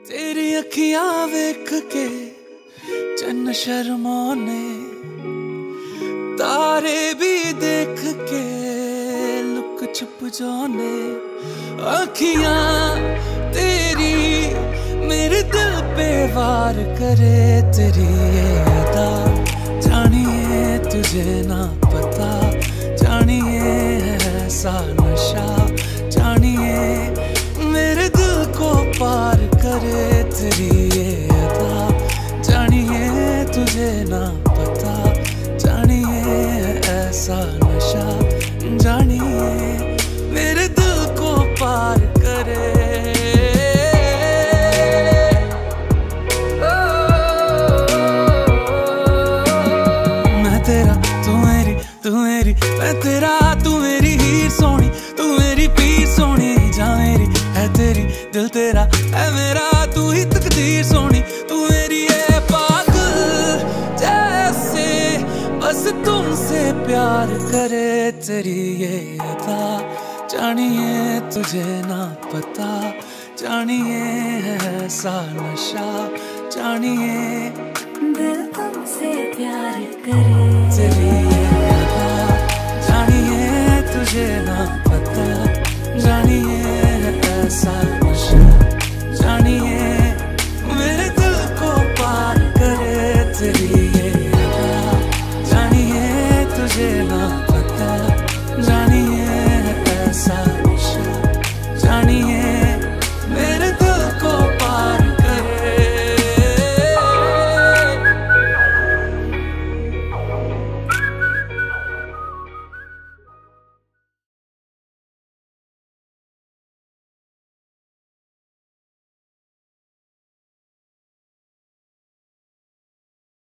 तेरी अखियां वेख के चन्न शर्माने, तारे भी देख के लुक छुप जाने। अखियां तेरी मेरे दिल पे वार करे, तेरी ये अदा जानिए तुझे ना पता, जानिए ऐसा नशा जानिए मेरे दिल को पार करे, तेरी ये अदा जानिए तुझे ना पता, जानिए ऐसा नशा जानिए मेरे दिल को पार करे। मैं तेरा तू मेरी मैं तेरा तू मेरी हीर सोनी, तू मेरी पीर सोनी, जा मेरी है तेरी दिल तेरा है मेरा, तू ही तकदीर सोनी, तू मेरी है पागल जैसे बस तुमसे प्यार करे, तेरी ये अदा जानिए तुझे ना पता, जानिए ऐसा नशा जानिए दिल तुमसे प्यार करे, तेरी